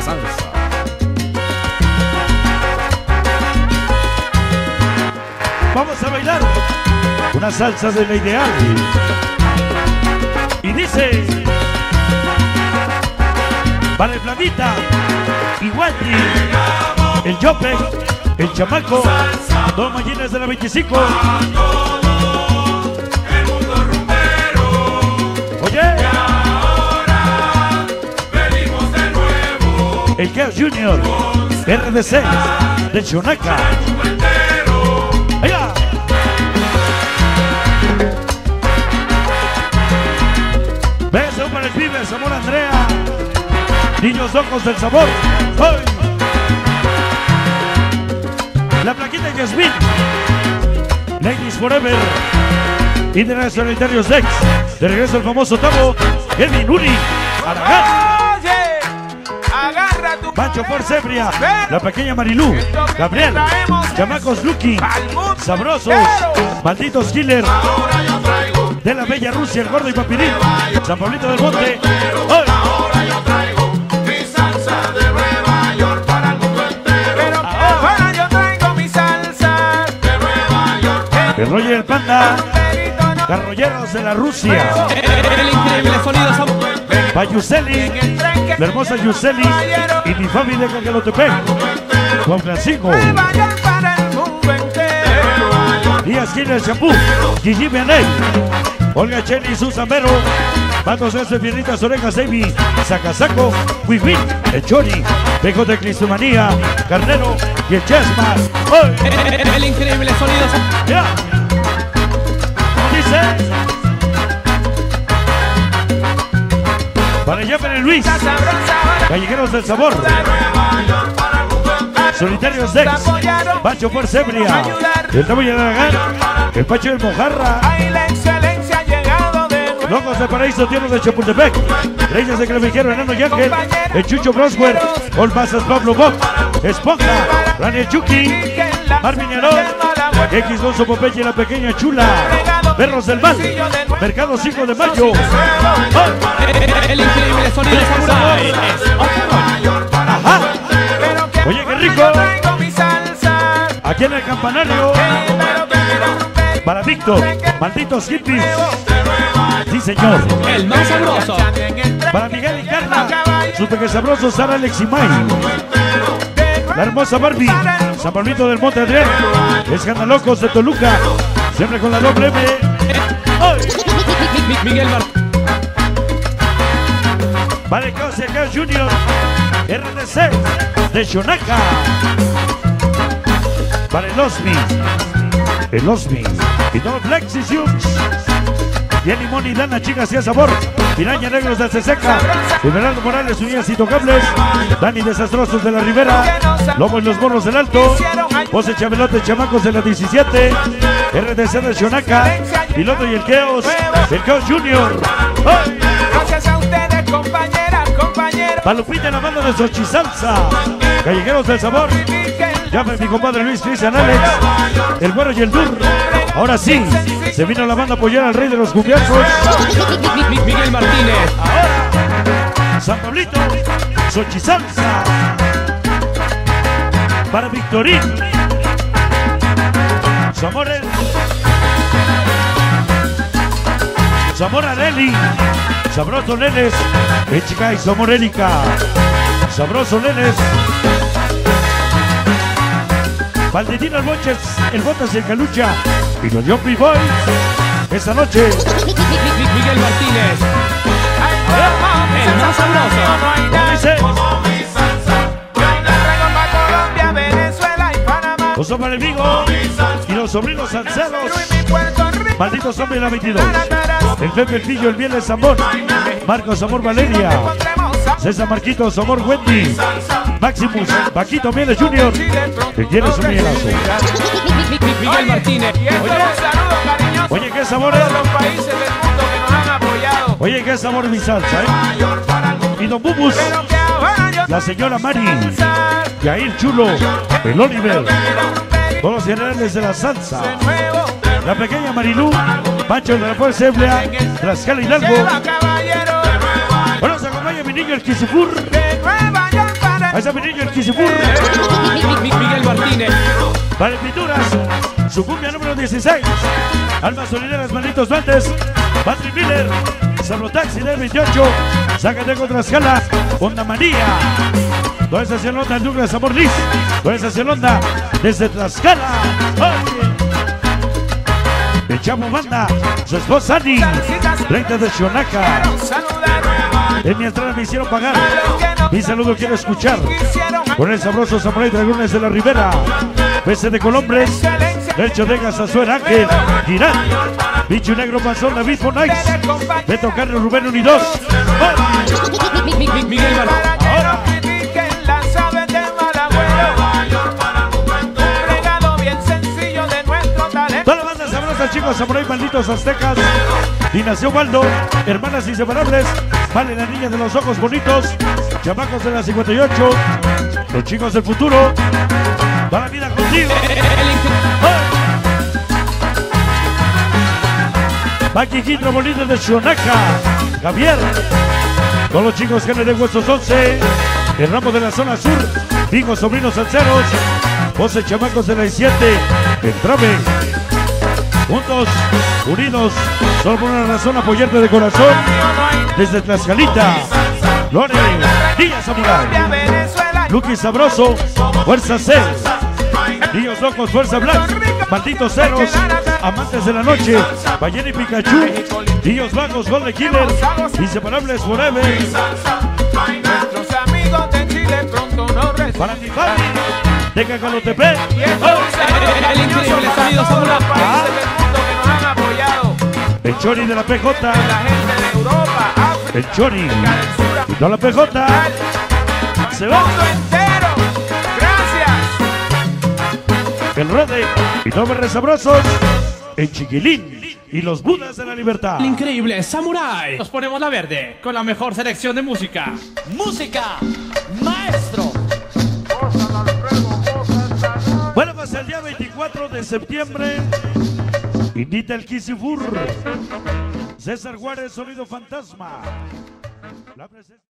salsa. Vamos a bailar una salsa de la ideal. Y dice: vale, Flamita, Igualdi, el Jope, el Chamaco, dos Mallines de la 25. Oye, el Chaos Junior, RDC, de Chonaca. ¡Allá! Beso para el pibe, Sabor Andrea. Niños locos del sabor. ¡Ay! La plaquita Yasmin. Ladies Forever. Internacionalitarios Dex. De regreso el famoso Tavo. Kevin Uri. Aragán. Pancho Porcebria, la pequeña Marilú, Gabriel, Chamacos Lucky, Sabrosos, Malditos Killer, de la Bella Rusia, el Gordo y Papirín, San Pablito del Monte. ¡Ay! El Roger el Panda, Carrolleros de la Rusia, el increíble sonido Payuseli, la hermosa Yuseli y mi familia de Cagalotepec, Juan Francisco, Díaz Killer Champú, Gigi Vianey, Olga Cheli, Susan Vero, Matos S, Pierritas Orejas, David, Sacasaco, Wibin, el Chori, Bejo de Cristomanía, Carnero y el Chesmas. El increíble sonido. ¡Ya! ¿Cómo dice? Para Jeffery Luis, Callejeros del Sabor, Solitarios Dex, Pancho Porcebria, el Tavo y el Aragán, el Pacho del Mojarra, Locos de Paraíso, Tiernos de Chapultepec, Reyes de Clavijero, Enano y Ángel, el Chucho Broswer, Olmazas Pablo Bob, Esponja, Rani Chucky, Marvin Herón, X Gonzo Popeye, la pequeña Chula, Perros del Mal, Mercado 5 de Mayo. El increíble sonido samurai. Ajá. Oye, qué rico. Aquí en el campanario. Para Víctor, Malditos Hippies. Sí, señor. El más sabroso. Para Miguel y Carla, sus pequeños sabrosos, Sara, Alex y May. La hermosa Barbie, San Pablito del Monte Adrián, Escandalocos de Toluca, siempre con la doble M. Miguel Martínez. Vale, Chaos Junior, RDC, de Chonaca. Para el Osmi, y todo Flexis Jux. Bien Limón y Lana, chicas y a sabor. Piraña Negros de Ceseca, Bernardo Morales, Unidas Intocables, Dani Desastrosos de la Ribera, Lobo y los Morros del Alto, José Chabelote, Chamacos de la 17, RDC de Chonaca, Piloto y el Chaos Junior. ¡Ay! Gracias a ustedes, compañeras, compañeros. Palupita en la banda de Xochisalsa, Callejeros del Sabor, llame mi compadre Luis Cristian Alex, el Güero y el Dur. Ahora sí, se vino la banda a apoyar al rey de los cumbiazos. Miguel Martínez. Ahora, San Pablito, Xochisalsa. Para Victorín, Zamora Leli, Sabroso Nenes, Echica y Zamorelica, Sabroso Nenes. Valentino el Botas y el Calucha y los Jumpy Boys. Esta noche, Miguel Martínez. El más sabroso. ¿cómo dice? Los hombres de Vigo y los sobrinos Sanceros. Malditos hombres de la 22. El Pepe el Pillo, el Miel de Zamor. Marcos Amor Valeria. César Marquitos Amor Wendy. Maximus Paquito Mieles Junior. Que quiere su mielazo. Miguel Martínez. Oye, qué sabor es. Oye, qué sabor mi salsa, Y Don Bubus, la señora Mari, Yair Chulo, el Oliver, todos los generales de la salsa, la pequeña Marilú, Pancho de la Porcebria, Tlaxcala Hidalgo. Bueno, se acompaña mi niño el Kisufur. Ahí está mi niño, el Kisifur. Miguel Martínez. Para Pinturas, su cumbia número 16. Almas Solideras, Malditos Bandes. Patrick Miller, Sabrotaxi del 28. Zacatecas Tlaxcala, Onda Manía. Toda esa celonda, el Douglas Amor Liz. Toda esa celonda, desde Tlaxcala. ¡Oye! El Chamo Banda, su esposa Ani. 30 de Xonaca. En mi entrada me hicieron pagar. Mi saludo quiero escuchar. Con el sabroso Samurai Dragones de la Ribera. Pese de Colombres. Lercho Degas, Azuer Ángel. Girán. Bicho Negro Panzón, David Bonais. Beto Carlos, Rubén Unidos. Miguel Martínez. Ahora. Toda la banda sabrosa, chicos, Samurai Malditos Aztecas. Dinación Waldo, hermanas inseparables. Vale, la niña de los ojos bonitos. Chamacos de la 58. Los chicos del futuro. Toda la vida contigo. Paqui Quintro Molina de Xonaca. Javier. Todos los chicos que de Huesos 11. El ramo de la zona sur. Hijos, sobrinos salseros. 12 chamacos de la 7. El Trame. Juntos, unidos, solo por una razón, apoyarte de corazón. Desde Tlaxcalita, Lore, Niña Samurai, Lucky Sabroso, Fuerza C, Niños Locos, Fuerza Black, Malditos Ceros, Amantes de la Noche, Ballena y Pikachu, Niños Vagos, Golden Killer, Inseparables Forever. Nuestros amigos de Chile pronto nos reciben. Para mi Fabi, de Cacalotepec. El increíble sonido Samurai. Países del mundo que nos han apoyado. El Chori de la PJ, La gente de Europa, África, el Chori, del Sur, y no la PJ, se va. mundo entero. Gracias. El Rode y Nombres Sabrosos, el Chiquilín y los Budas de la Libertad. El increíble Samurai. Nos ponemos la verde con la mejor selección de música. Música, maestro. Bueno, pues el día 24 de septiembre invita el Kisifur. César Juárez, Sonido Fantasma. La presencia